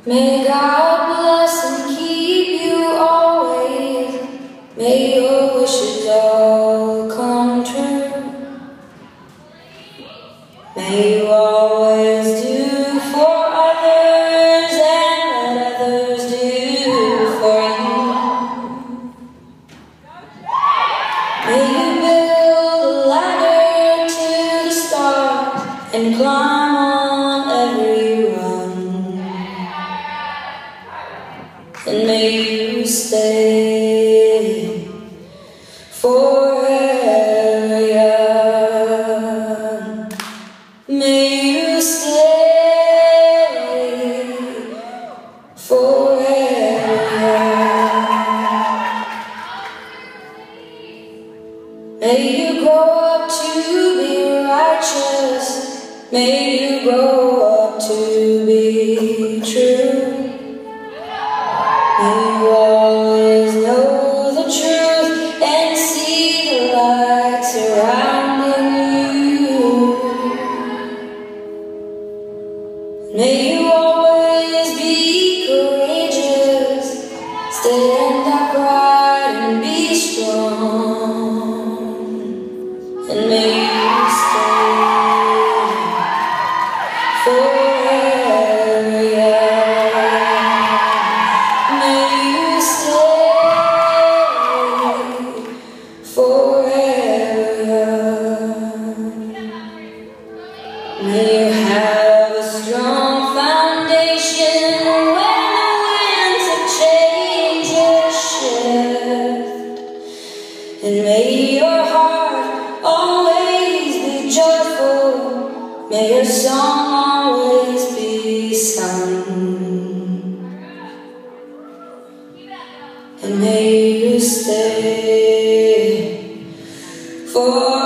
May God bless and keep you always. May your wishes all come true. May you always do for others and let others do for you. May you build a ladder to the stars and climb on every run. And may you stay forever young. May you stay forever young. May you grow up to be righteous. May you grow up to be true. May you always know the truth and see the light surrounding you. May you always be courageous, stand upright and be strong. And may you stay forever young. May you stay forever young. May you have a strong foundation when the winds of change shift. And may your heart always be joyful. May your song always be sung. And may you stay for